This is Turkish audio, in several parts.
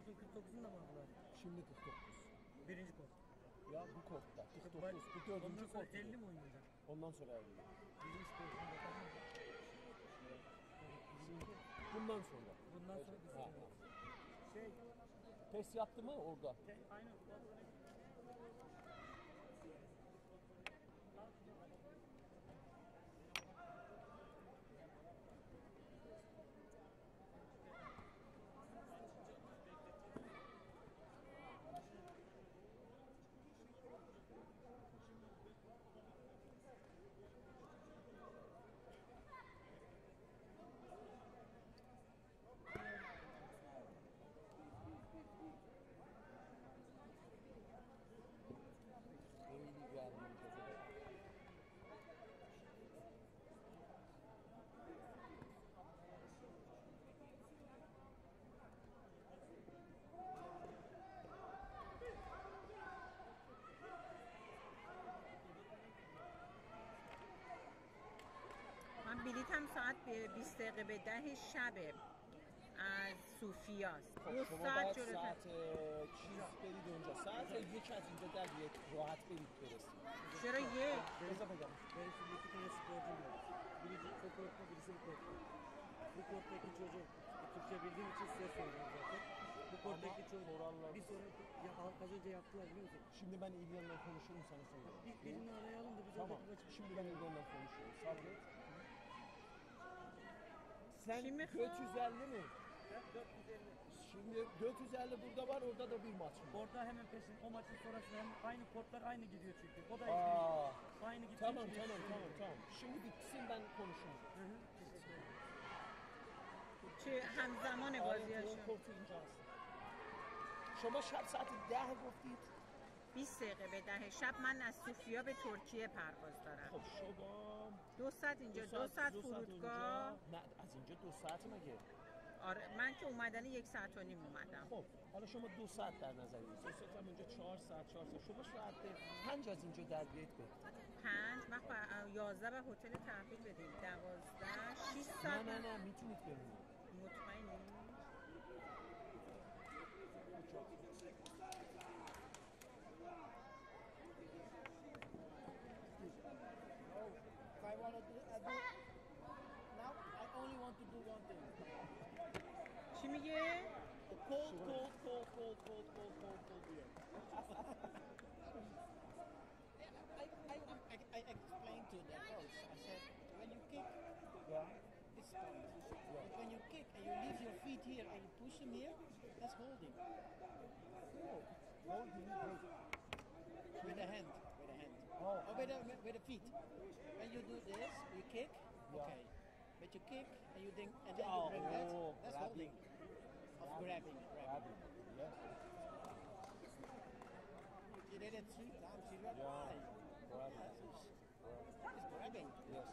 kortun 49'unda mı aldılar? Şimdi 49. Birinci kort. Ya bu kortta 49. Bu dördüncü Ondan sonra kort. 50 mi oynayacak? Ondan sonra 50. Birinci kortunda tamam. Bundan sonra. Bundan sonra biz Ha. şey Pes yaptı mı orada? aynen. Eğili geldi. من بلیتم ساعت 20 دقیقه به 10 شبه از صوفیاست. دو شما ساعت باید جلوتر. ساعت چیز برید اونجا ساعت یک از اینجا در یک راحت برید برسید. چرا یک؟ Beza bacağım. Benim şimdi iki tane sporcum var. Birisi o kortta, birisi bu kortta. Bu korttaki çocuk Türkçe bildiğim için size söylüyorum zaten. Bu korttaki çocuk kurallar- bir sonraki az önce yaptılar biliyor musun? Şimdi ben İlyan'la konuşurum sana söylüyorum. İlk birini arayalım da biz Tamam. orada maçı Şimdi ben İlyan'la konuşuyorum. Sabret. Sen Şimdi- 450 mi? 450. Şimdi 450 burada var, orada da bir maç var. Orada hemen peşin o maçın sonrasında hem aynı kortlar aynı gidiyor çünkü. O da aynı gidiyor. Tamam, çünkü. tamam. Şimdi bitsin ben konuşurum. Hı hı. Teşekkür ederim. چه همزمان اون بازیاشون کورت اینجاست. شما شب ساعت 10 گفتید. 20 دقیقه به 10 شب من از صوفیا به ترکیه پرواز دارم. خب شما 2 ساعت اینجا 2 ساعت فرودگاه. نه از اینجا 2 ساعت مگه؟ آره من که اومدن 1 ساعت و نیم اومدم. خب حالا شما 2 ساعت در نظر بگیرید. 2 ساعت هم اونجا 4 ساعت. شما ساعت 5 از اینجا در بیایید برید. 5 وقت 11 به هتل تحویل بدیم. 12 6 نه ساعت. نه میتونید بمونید. مطمئنی؟ If I want to do, now I only want to do one thing. چی میگه؟ A cold beer. I explained to the coach. I said, when you kick, Yeah. it's point. But when you kick and you leave your feet here and you push them here, that's holding. Holding. With the hand. With the hand. Oh. Or with the feet. When you do this, you kick, okay. But you kick and you think and then you bring that, that's grabbing. holding. Of grabbing. Grabbing. Yes. You did it 3 times, you got why? Grabbing. It's grabbing. Yes.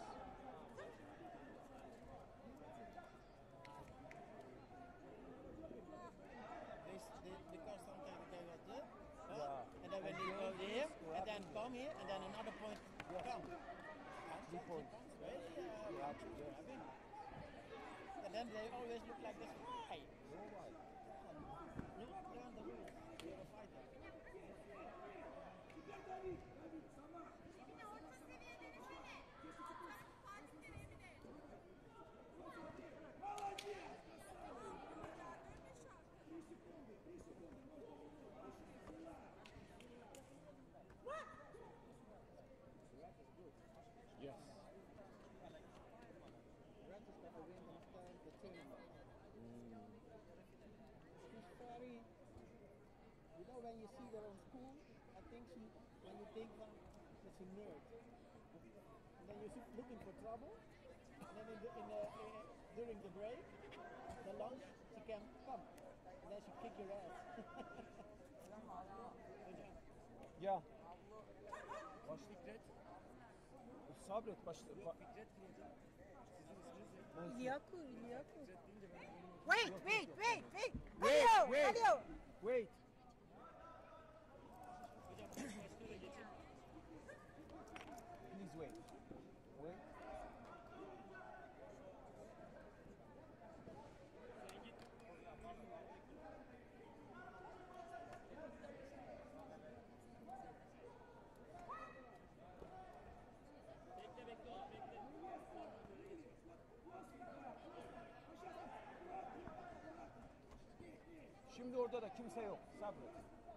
Because sometimes they will do, Yeah. and then when And they go then there, this and then grabbing. come here, and then another point come. 3 points. Really, Yeah. grabbing. And then they always look like this. Why? Learn the rules. You're a fighter. Emine orta seviye denesene. Fatih de Emine. Yes. Rat is going to win after the tournament. She's very, you know, when you see her on school, I think when you think she's a nerd. And then you're looking for trouble. And then during the break, the lunch, she can come. And then she kick your ass. Ya. Baş Fikret. Sabret başla. Fikret diyeceğim. Sizin isminiz ne? İlyaku, İlyaku. Fikret deyince ben onu Wait, wait, wait, wait. Hello, hello. Wait. hocam başka da geçin. Please wait. Wait. Sen git. Şimdi orada da kimse yok. Sabret.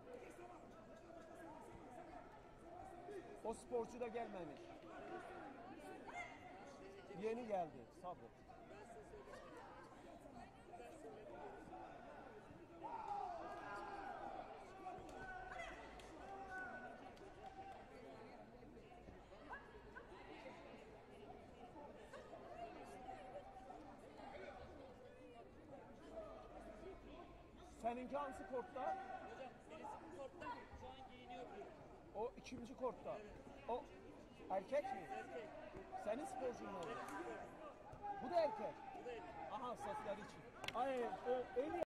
O sporcu da gelmemiş. Yeni geldi. Sabret. Seninki hangi kortta? Hocam birisi bu kortta şu an giyiniyor bile. O ikinci kortta. O erkek mi? Erkek. Senin sporcun mu oldu? Bu da erkek. Bu da erkek. Aha sesler için. Ay o en